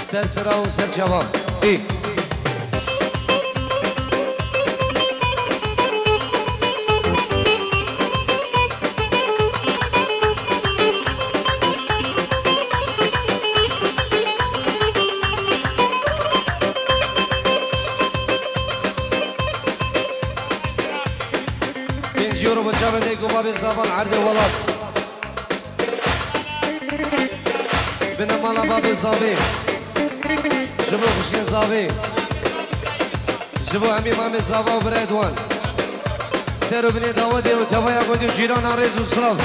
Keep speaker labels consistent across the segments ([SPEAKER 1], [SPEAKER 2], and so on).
[SPEAKER 1] سر سرا و سر جواب ای يورو بجابة ديكو بابي زابان عرض ولاد بنا مالا بابي زابي جبو خشكين زابي جبو عمي مامي زابا وبريدوان سيرو بني داودي وتفايا قدي وجيران عريز وصلاف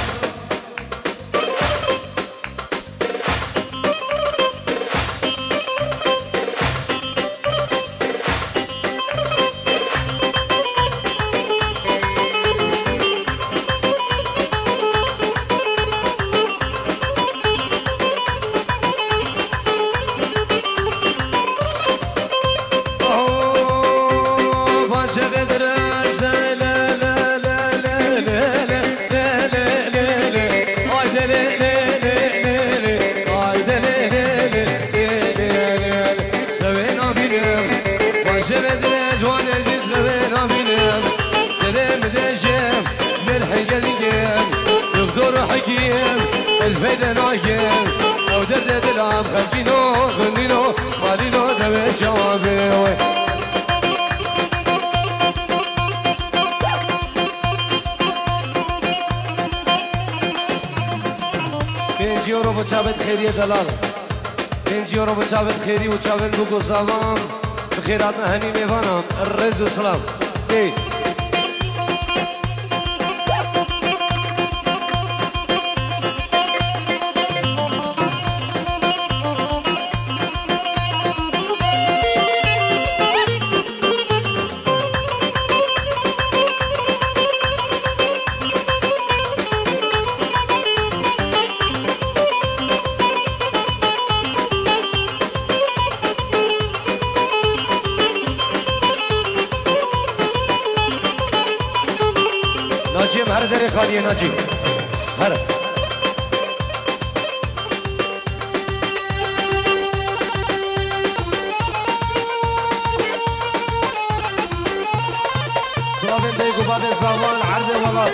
[SPEAKER 1] الفيدة نايم أو درد العام خلقينو غنينو مالينو دوي جوابي بين يورو بجابت خيرية دلال بين يورو بجابت خيري وجابت بوكو زمان بخيراتنا هني ميفانا الرز وسلام ايه ناجیم هر دری خالیه ناجیم هر صلابين ديكو بابي صافان عرض ولاد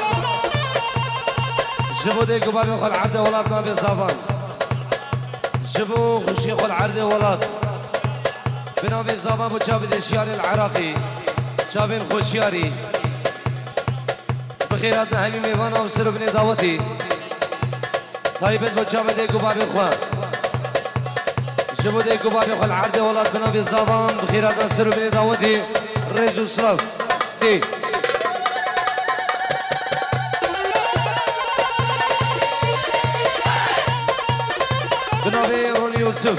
[SPEAKER 1] جبو ديكو بابي خل عرض ولاد نابي صافان جبو خشي خل عرض ولاد بنابي صافان بو جابد الشياري العراقي جابين خوشياري بخيراتنا همي ميوانا وسر بني دعوتي طيبت بجامع ديكو بابي خوان جبو ديكو بابي خوان العرض ولاد بنابي صافان بخيراتنا سر بني دعوتي ريزو سراف دي بنابي روني يوسف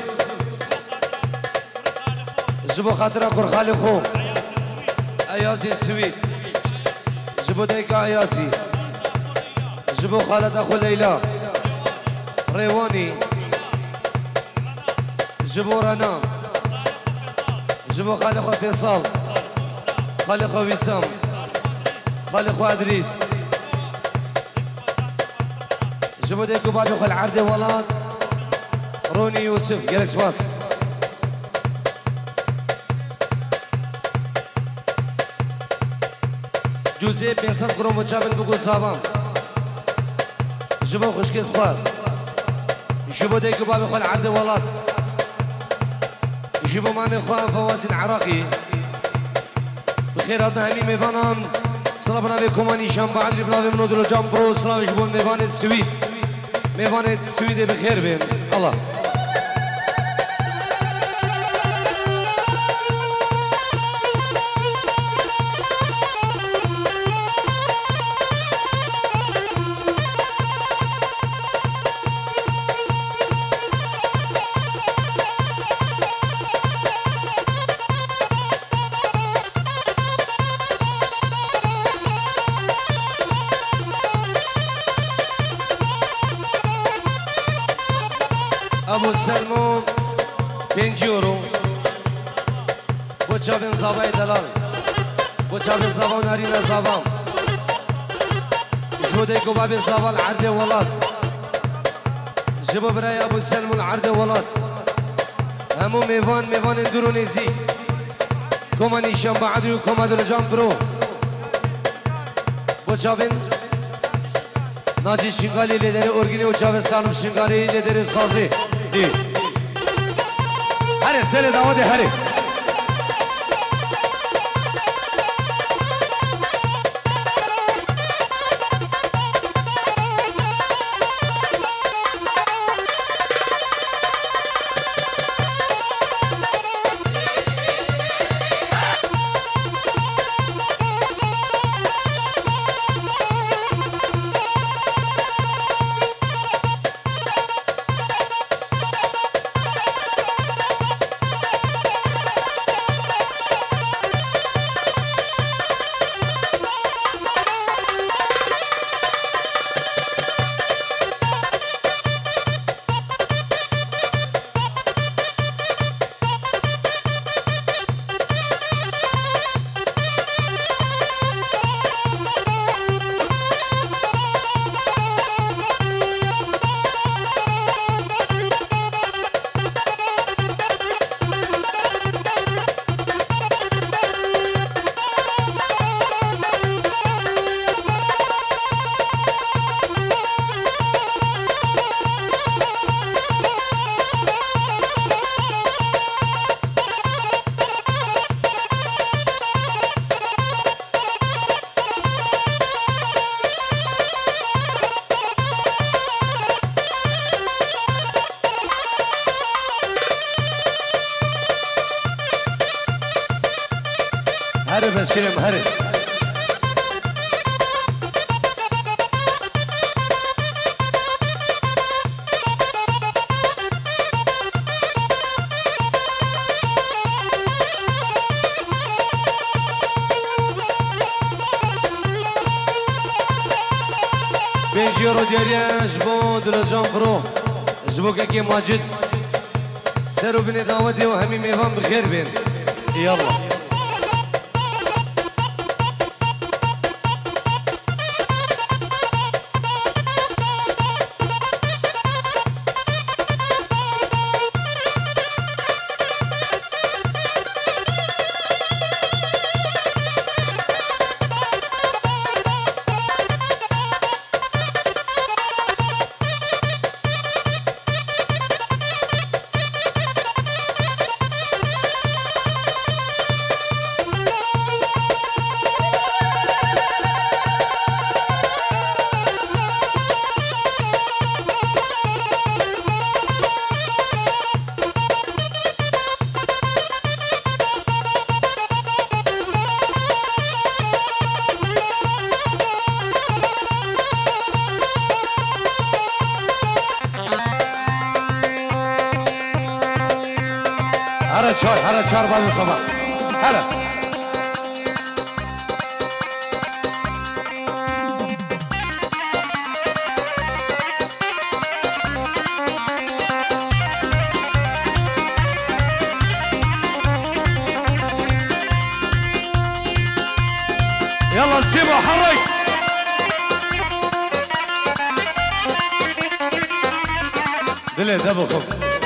[SPEAKER 1] جبو خاطرة كرخالي خو ايازي السويد جبو ديكا عياسي جبو خالد اخو ليلى ريواني جبو رنا جبو خالد اخو فيصل خالد اخو وسام خالد اخو ادريس جبو ديكو بابي اخو العرض ولاد روني يوسف جالكس باس جوزيب بيصد قروم وجابل بقول صابام جبو خشكيت خوار جبو ديكو بابي خو العرض ولاد جبو مامي خوان فواسي العراقي بخيراتنا همي ميفانان صلابنا بكماني شام بعد ربنا بمنودلو جام برو صلاب جبو ميفان السويد ميفان السويد بخير بين الله ابو سلمون 5 يورو بو چاوین زابای دلال بو چاوین زابا نارینه زابام جوده کو باب زابال عرض ولاد جبو برای ابو سلمون عرض ولاد همو میوان درونیزی کما نیشان بعدی و کما درجان برو با چاوین ناجی شنگالی لیدر ارگینی و چاوین سالم شنگالی لیدر سازی دی هره سر داوده هره هره بسیرم هره بيجيرو ديريان جبو درجان برو جبو كاكي ماجد سيرو بني داودي وهمي ميفان بخير بين يلا هره چار بعد صباح هره يلا سيبوا حرك دلي دبخم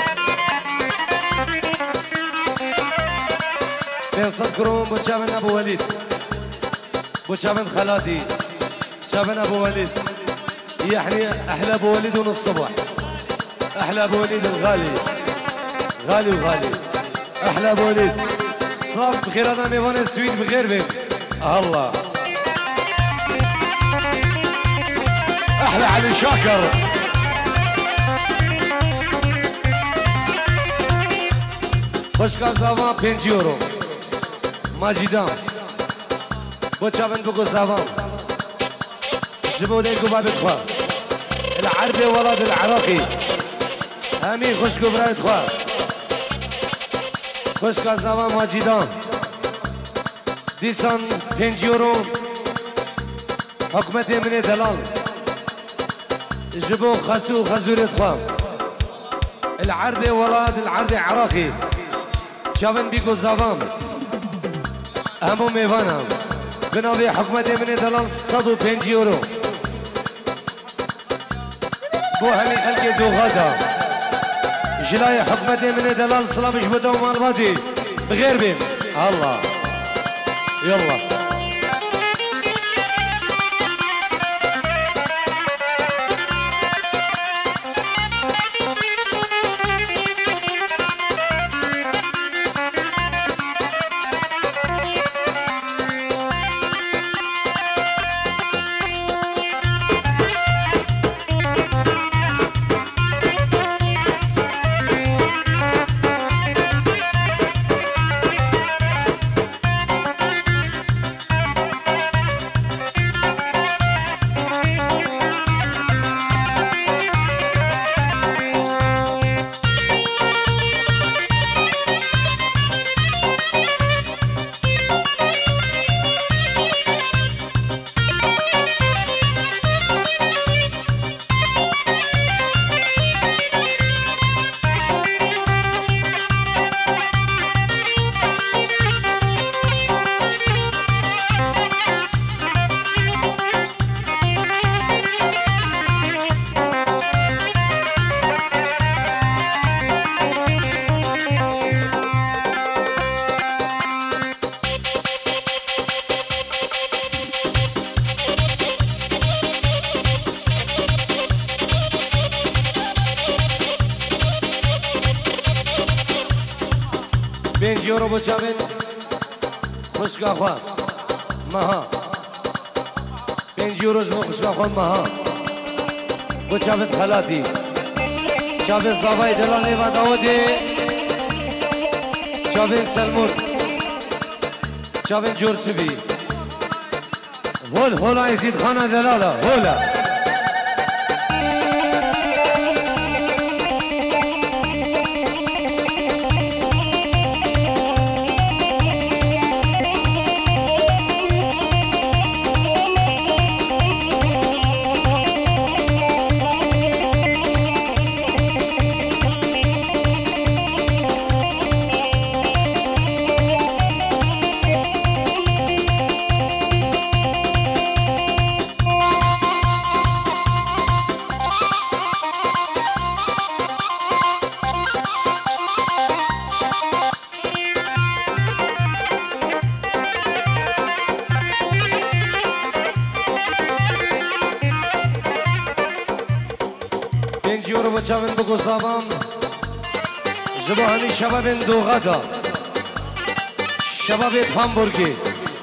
[SPEAKER 1] يصدقون بوشابن ابو وليد بوشابن خلاتي شابن ابو وليد يعني احلى ابو وليد من الصبح احلى ابو وليد الغالي غالي وغالي احلى ابو وليد صار بخير انا ميوان السويد بغير بيت الله احلى علي شاكر خوش زاوان 5 يورو ماجدان بوشابن بقو زاوان جبو ديكو باب الخوا العربي ولاد العراقي همين خوشكو برايت خوا خوشكا زاوان ماجدان ديسان 5 يورو حكمتي من دلال جبو خسو خزورة خوا العربي ولاد العربي عراقي شابن بيكو زاوان همو ميفانم بنابي حكمتي من دلال 105 يورو بو همي خلقي دو غادا جلاي حكمتي من دلال صلابش بدو مال بادي بغير بين الله يلا يورو بجابن خشكا خوان مها 5 يورو جمو خشكا خوان مها بجابن خلاتي جابن صافاي دلال ليفا داودي جابن سلمور جابن جورسبي هولا يزيد خانة دلالة هولا جاوین بگو سابام جبهانی شباب دوغادا شباب هامبورگی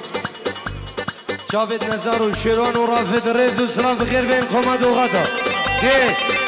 [SPEAKER 1] جاوید نزار و شیران و رافد ریز و سلام بخیر بین کما دوغادا دی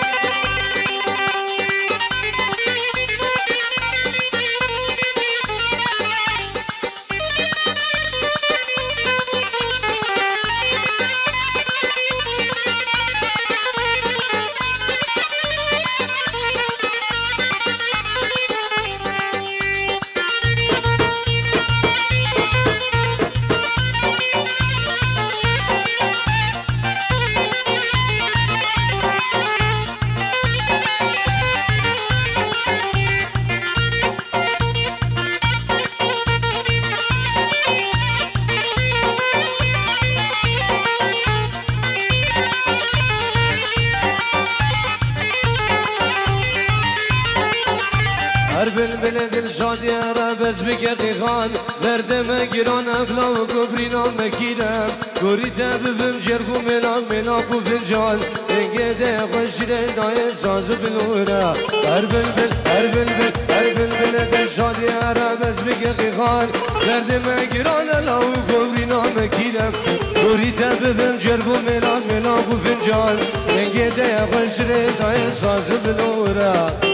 [SPEAKER 1] شادی عربز بگردی خان دردم گیران افلا و کبرینا مکیدم گوریده ببم جرگو ملاک و فنجان انگه خوشیره دای ساز بلوره هر بلبل در شادی عربز بگردی خان دردم گیران افلا و کبرینا مکیدم گوریده ببم جرگو ملاک و فنجان انگه خوشیره دای ساز بلوره